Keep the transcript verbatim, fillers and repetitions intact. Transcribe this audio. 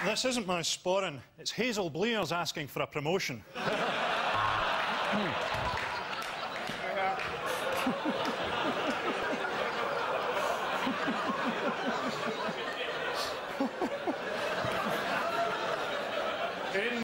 This isn't my sporran. It's Hazel Blears asking for a promotion.